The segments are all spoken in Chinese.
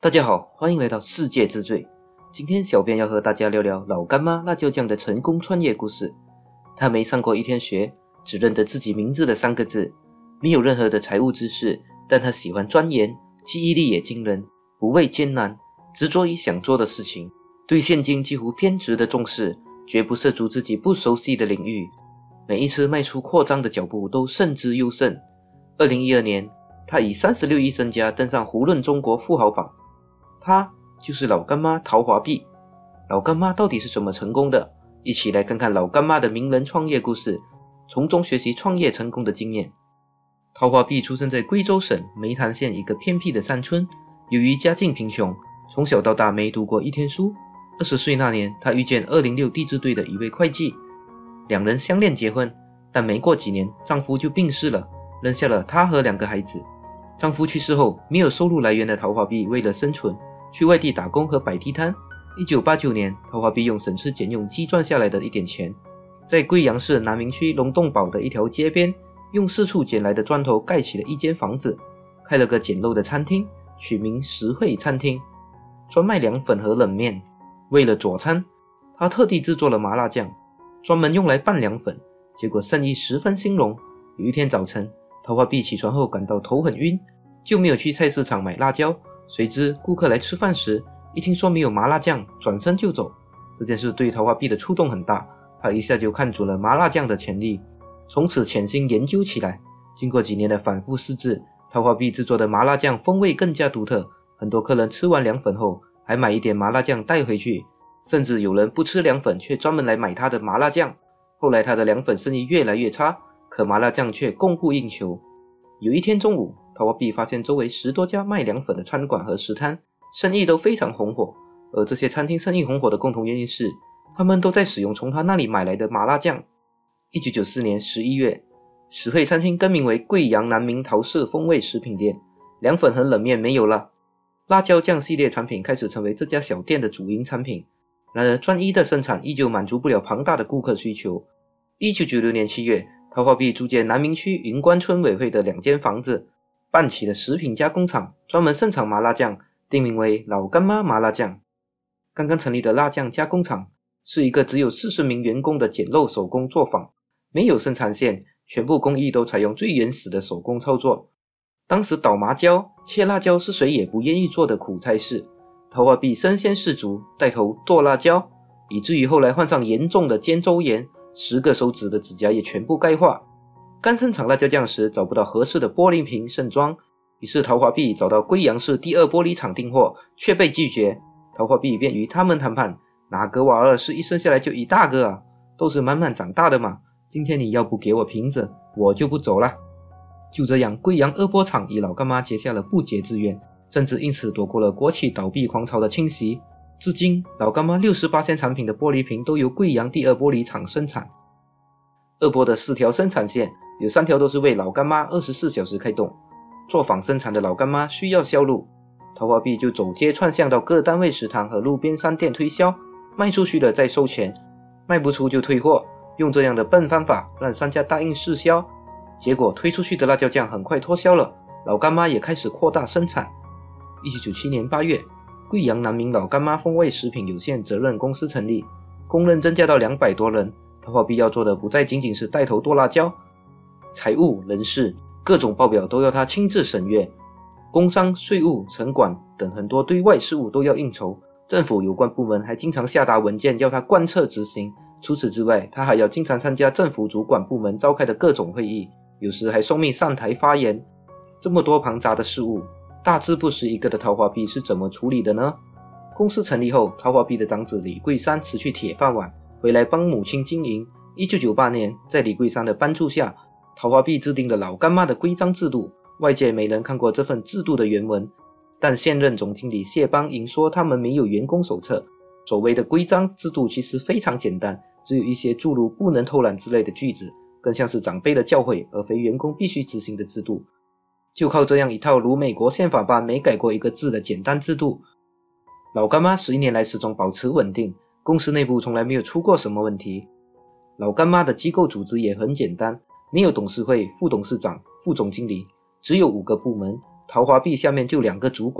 大家好，欢迎来到世界之最。今天小编要和大家聊聊老干妈辣椒酱的成功创业故事。他没上过一天学，只认得自己名字的3个字，没有任何的财务知识，但他喜欢钻研，记忆力也惊人，不畏艰难，执着于想做的事情，对现金几乎偏执的重视，绝不涉足自己不熟悉的领域。每一次迈出扩张的脚步都胜之又胜。2012年，他以36亿身家登上胡润中国富豪榜。他就是老干妈陶华碧。老干妈到底是怎么成功的？一起来看看老干妈的名人创业故事，从中学习创业成功的经验。陶华碧出生在贵州省梅潭县一个偏僻的山村，由于家境贫穷，从小到大没读过一天书。20岁那年，她遇见206地质队的一位会计，两人相恋结婚，但没过几年，丈夫就病逝了，扔下了她和2个孩子。丈夫去世后，没有收入来源的陶华碧为了生存，去外地打工和摆地摊。1989年，陶华碧用省吃俭用积赚下来的一点钱，在贵阳市南明区龙洞堡的一条街边，用4处捡来的砖头盖起了一间房子，开了个简陋的餐厅，取名实惠餐厅，专卖凉粉和冷面。为了佐餐，他特地制作了麻辣酱，专门用来拌凉粉，结果生意十分兴隆。有一天早晨，陶华碧起床后感到头很晕，就没有去菜市场买辣椒。谁知顾客来吃饭时，一听说没有麻辣酱，转身就走。这件事对陶华碧的触动很大，他一下就看准了麻辣酱的潜力，从此潜心研究起来。经过几年的反复试制，陶华碧制作的麻辣酱风味更加独特，很多客人吃完凉粉后还买一点麻辣酱带回去，甚至有人不吃凉粉却专门来买他的麻辣酱。后来他的凉粉生意越来越差，可麻辣酱却供不应求。有一天中午，陶华碧发现周围10多家卖凉粉的餐馆和食摊，生意都非常红火。而这些餐厅生意红火的共同原因是，他们都在使用从他那里买来的麻辣酱。1994年11月，实惠餐厅更名为贵阳南明陶氏风味食品店，凉粉和冷面没有了，辣椒酱系列产品开始成为这家小店的主营产品。然而专一的生产依旧满足不了庞大的顾客需求。1996年7月，陶华碧租借南明区云关村委会的2间房子，办起了食品加工厂，专门生产麻辣酱，定名为老干妈麻辣酱。刚刚成立的辣酱加工厂是一个只有40名员工的简陋手工作坊，没有生产线，全部工艺都采用最原始的手工操作。当时捣麻椒、切辣椒是谁也不愿意做的苦差事，陶华碧身先士卒，带头剁辣椒，以至于后来患上严重的肩周炎，10个手指的指甲也全部钙化。刚生产辣椒酱时找不到合适的玻璃瓶盛装，于是陶华碧找到贵阳市第2玻璃厂订货，却被拒绝。陶华碧便与他们谈判，哪个娃儿是一生下来就一大个啊，都是慢慢长大的嘛，今天你要不给我瓶子，我就不走了。就这样，贵阳2玻厂与老干妈结下了不解之缘，甚至因此躲过了国企倒闭狂潮的侵袭。至今，老干妈68%产品的玻璃瓶都由贵阳第2玻璃厂生产。2玻的4条生产线，有3条都是为老干妈24小时开动。作坊生产的老干妈需要销路，陶华碧就走街串巷到各单位食堂和路边商店推销，卖出去了再收钱，卖不出就退货。用这样的笨方法让商家答应试销，结果推出去的辣椒酱很快脱销了，老干妈也开始扩大生产。1997年8月，贵阳南明老干妈风味食品有限责任公司成立，工人增加到200多人。陶华碧要做的不再仅仅是带头剁辣椒，财务、人事各种报表都要他亲自审阅，工商、税务、城管等很多对外事务都要应酬，政府有关部门还经常下达文件要他贯彻执行。除此之外，他还要经常参加政府主管部门召开的各种会议，有时还受命上台发言。这么多庞杂的事务，大字不识一个的陶华碧是怎么处理的呢？公司成立后，陶华碧的长子李桂山辞去铁饭碗，回来帮母亲经营。1998年，在李桂山的帮助下，陶华碧制定了老干妈的规章制度。外界没人看过这份制度的原文，但现任总经理谢邦莹说他们没有员工手册。所谓的规章制度其实非常简单，只有一些诸如不能偷懒之类的句子，更像是长辈的教诲，而非员工必须执行的制度。就靠这样一套如美国宪法般没改过一个字的简单制度，老干妈11年来始终保持稳定，公司内部从来没有出过什么问题。老干妈的机构组织也很简单，没有董事会、副董事长、副总经理，只有5个部门，陶华碧下面就2个主管，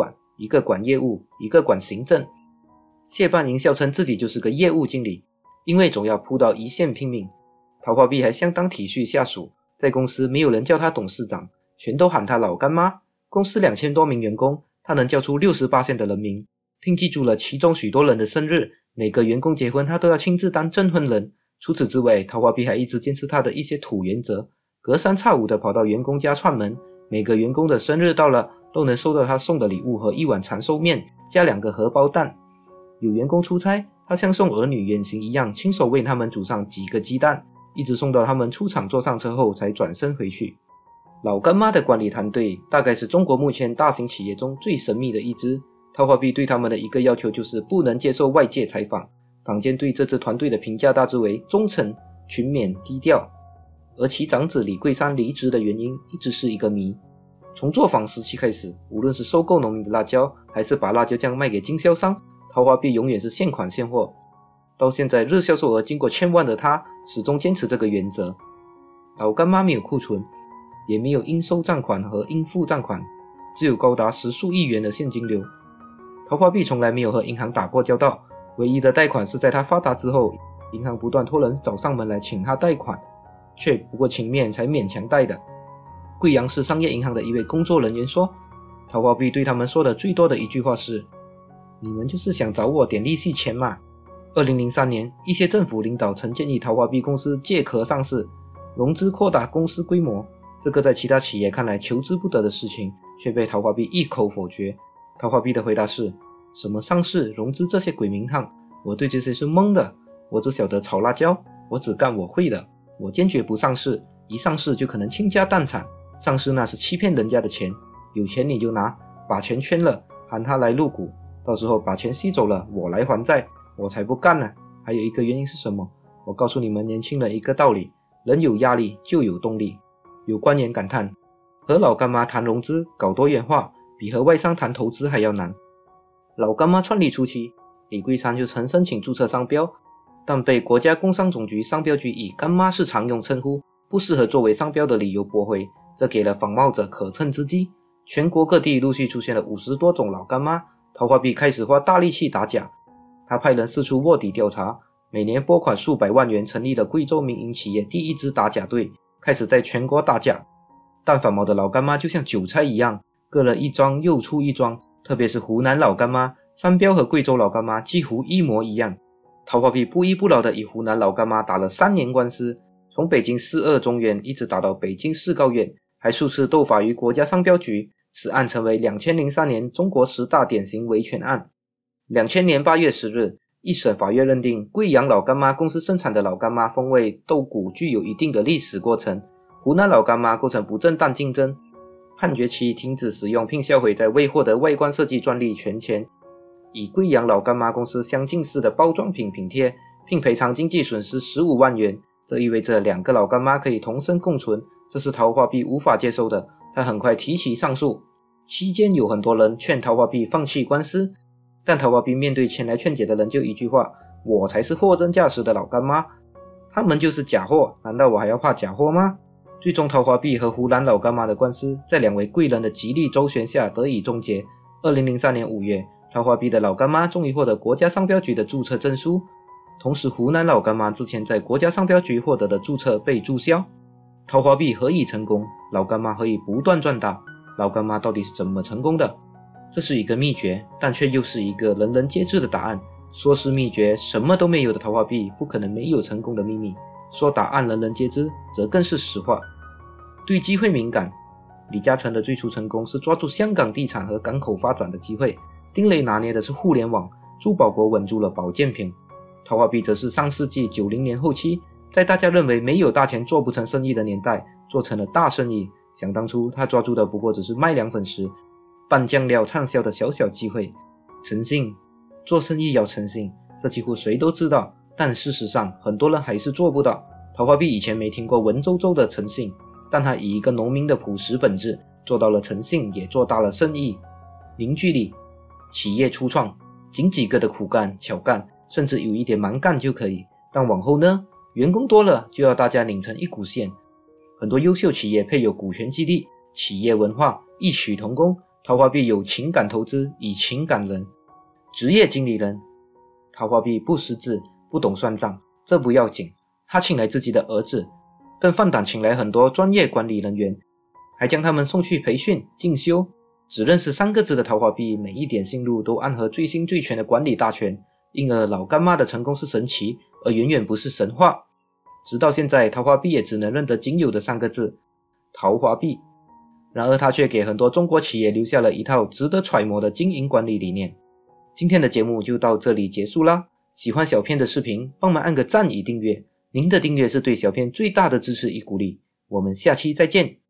一个管业务，一个管行政。谢半营笑称自己就是个业务经理，因为总要扑到一线拼命。陶华碧还相当体恤下属，在公司没有人叫他董事长，全都喊他老干妈。公司2000多名员工，他能叫出68%的人名，并记住了其中许多人的生日，每个员工结婚他都要亲自当证婚人。除此之外，陶华碧还一直坚持他的一些土原则，隔三差五的跑到员工家串门，每个员工的生日到了都能收到他送的礼物和一碗长寿面加2个荷包蛋。有员工出差，他像送儿女远行一样，亲手为他们煮上几个鸡蛋，一直送到他们出厂坐上车后才转身回去。老干妈的管理团队大概是中国目前大型企业中最神秘的一支。陶华碧对他们的一个要求就是不能接受外界采访，坊间对这支团队的评价大致为忠诚、勤勉、低调。而其长子李桂山离职的原因一直是一个谜。从作坊时期开始，无论是收购农民的辣椒，还是把辣椒酱卖给经销商，陶华碧永远是现款现货。到现在日销售额经过1000万的他，始终坚持这个原则。老干妈没有库存，也没有应收账款和应付账款，只有高达10数亿元的现金流。陶华碧从来没有和银行打过交道，唯一的贷款是在他发达之后，银行不断托人找上门来请他贷款，却不过情面才勉强贷的。贵阳市商业银行的一位工作人员说，陶华碧对他们说的最多的一句话是：你们就是想找我点利息钱嘛。2003年，一些政府领导曾建议陶华碧公司借壳上市，融资扩大公司规模。这个在其他企业看来求之不得的事情，却被陶华碧一口否决。陶华碧的回答是：什么上市、融资这些鬼名堂，我对这些是懵的。我只晓得炒辣椒，我只干我会的。我坚决不上市，一上市就可能倾家荡产。上市那是欺骗人家的钱，有钱你就拿，把钱圈了，喊他来入股，到时候把钱吸走了，我来还债，我才不干呢。还有一个原因是什么？我告诉你们年轻人一个道理，人有压力就有动力。有官员感叹，和老干妈谈融资搞多元化，比和外商谈投资还要难。老干妈创立初期，李桂山就曾申请注册商标，但被国家工商总局商标局以干妈是常用称呼，不适合作为商标的理由驳回，这给了仿冒者可乘之机。全国各地陆续出现了50多种老干妈，陶华碧开始花大力气打假。他派人四处卧底调查，每年拨款数百万元成立了贵州民营企业第一支打假队，开始在全国打假。但反毛的老干妈就像韭菜一样，割了一桩又出一桩，特别是湖南老干妈，商标和贵州老干妈几乎一模一样。陶华碧不依不饶地与湖南老干妈打了3年官司，从北京市2中院一直打到北京市高院，还数次斗法于国家商标局。此案成为2003年中国10大典型维权案。2000年8月10日，一审法院认定贵阳老干妈公司生产的老干妈风味豆谷具有一定的历史过程，湖南老干妈构成不正当竞争，判决其停止使用并销毁在未获得外观设计专利权前以贵阳老干妈公司相近似的包装品拼贴，并赔偿经济损失15万元。这意味着2个老干妈可以同生共存，这是陶华碧无法接受的。他很快提起上诉，期间有很多人劝陶华碧放弃官司，但陶华碧面对前来劝解的人就一句话：我才是货真价实的老干妈，他们就是假货，难道我还要怕假货吗？最终陶华碧和湖南老干妈的官司在2位贵人的极力周旋下得以终结。2003年5月，陶华碧的老干妈终于获得国家商标局的注册证书，同时湖南老干妈之前在国家商标局获得的注册被注销。陶华碧何以成功？老干妈何以不断壮大？老干妈到底是怎么成功的？这是一个秘诀，但却又是一个人人皆知的答案。说是秘诀，什么都没有的陶华碧不可能没有成功的秘密。说答案人人皆知，则更是实话。对机会敏感，李嘉诚的最初成功是抓住香港地产和港口发展的机会，丁磊拿捏的是互联网，朱保国稳住了保健品。陶华碧则是上世纪90年后期，在大家认为没有大钱做不成生意的年代，做成了大生意。想当初他抓住的不过只是卖凉粉时拌酱料畅销的小小机会。诚信，做生意要诚信，这几乎谁都知道，但事实上很多人还是做不到。陶华碧以前没听过文绉绉的诚信，但他以一个农民的朴实本质做到了诚信，也做大了生意。凝聚力，企业初创仅几个的苦干巧干，甚至有一点蛮干就可以，但往后呢，员工多了就要大家拧成一股线。很多优秀企业配有股权激励、企业文化、异曲同工， 桃花币有情感投资，以情感人。职业经理人，桃花币不识字，不懂算账，这不要紧，他请来自己的儿子，更放胆请来很多专业管理人员，还将他们送去培训进修。只认识3个字的桃花币，每一点心路都暗合最新最全的管理大全，因而老干妈的成功是神奇，而远远不是神话。直到现在，桃花币也只能认得仅有的3个字，桃花币。然而它却给很多中国企业留下了一套值得揣摩的经营管理理念。今天的节目就到这里结束啦，喜欢小片的视频，帮忙按个赞与订阅，您的订阅是对小片最大的支持与鼓励。我们下期再见。